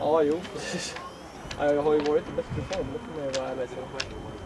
Ja, jo precis. Ja, jag har ju varit i bättre form, det får man ju vara ärlig.